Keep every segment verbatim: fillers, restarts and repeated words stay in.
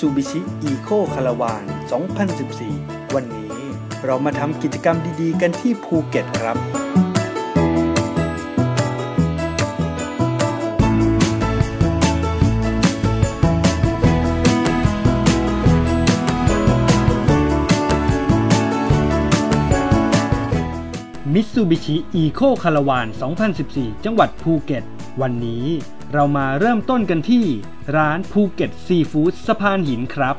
Mitsubishi Eco Caravan สองพันสิบสี่ วันนี้เรามาทำกิจกรรมดีๆกันที่ภูเก็ตครับMitsubishi Eco Caravan สองพันสิบสี่ จังหวัดภูเก็ตวันนี้เรามาเริ่มต้นกันที่ร้านภูเก็ตซีฟู้ดสะพานหินครับ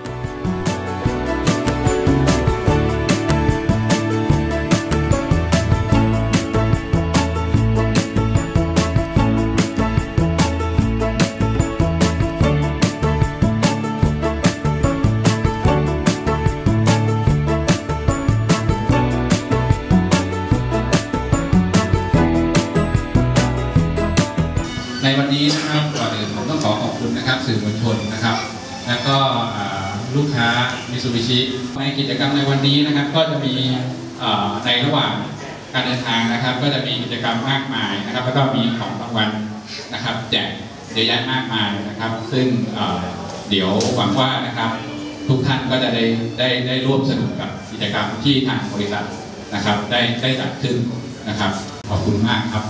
ในวันนี้นะครับก่อนอื่นผมต้องขอขอบคุณนะครับสื่อมวลชนนะครับแล้วก็ลูกค้า Mitsubishi ในกิจกรรมในวันนี้นะครับก็จะมีในระหว่างการเดินทางนะครับก็จะมีกิจกรรมมากมายนะครับแล้วก็มีของรางวัลนะครับแจกเยอะแยะมากมายนะครับซึ่งเดี๋ยวหวังว่านะครับทุกท่านก็จะได้ได้ได้ร่วมสนุกกับกิจกรรมที่ทางบริษัทนะครับได้ได้จัดขึ้นนะครับขอบคุณมากครับ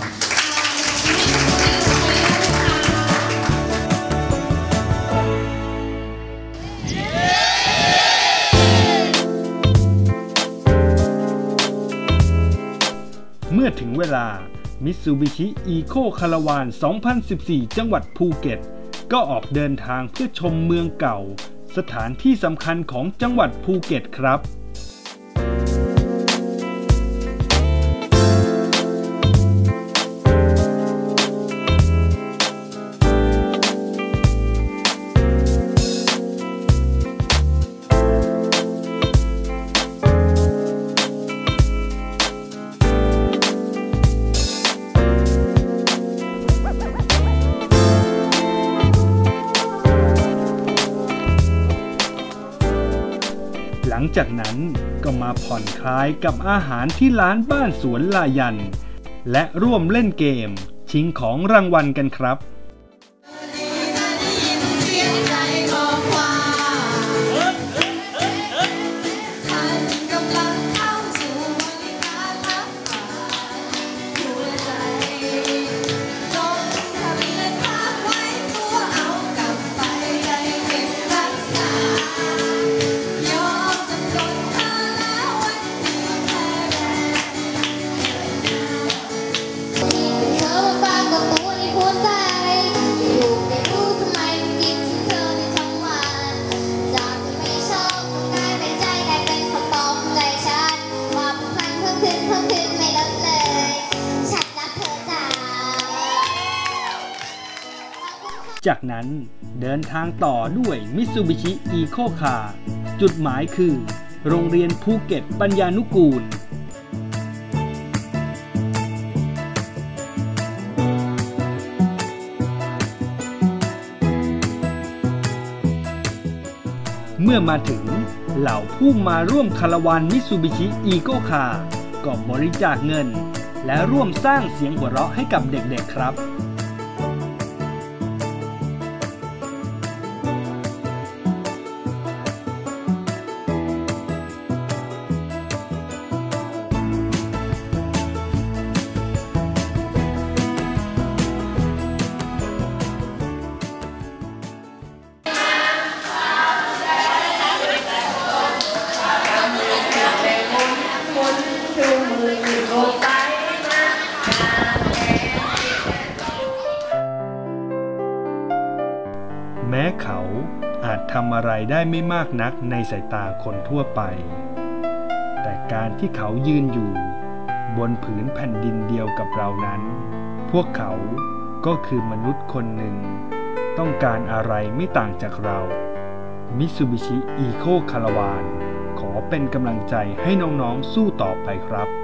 เมื่อถึงเวลา Mitsubishi Eco Caravan สองพันสิบสี่ จังหวัดภูเก็ตก็ออกเดินทางเพื่อชมเมืองเก่าสถานที่สำคัญของจังหวัดภูเก็ตครับหลังจากนั้นก็มาผ่อนคลายกับอาหารที่ร้านบ้านสวนลายันและร่วมเล่นเกมชิงของรางวัลกันครับจากนั้นเดินทางต่อด้วย Mitsubishi Eco Car จุดหมายคือโรงเรียนภูเก็ตปัญญานุกูลเมื่อมาถึงเหล่าผู้มาร่วมคาราวาน Mitsubishi Eco Car ก็บริจาคเงินและร่วมสร้างเสียงหัวเราะให้กับเด็กๆครับแม้เขาอาจทำอะไรได้ไม่มากนักในสายตาคนทั่วไปแต่การที่เขายืนอยู่บนผืนแผ่นดินเดียวกับเรานั้นพวกเขาก็คือมนุษย์คนหนึ่งต้องการอะไรไม่ต่างจากเรา Mitsubishi Eco Caravan ขอเป็นกำลังใจให้น้องๆสู้ต่อไปครับ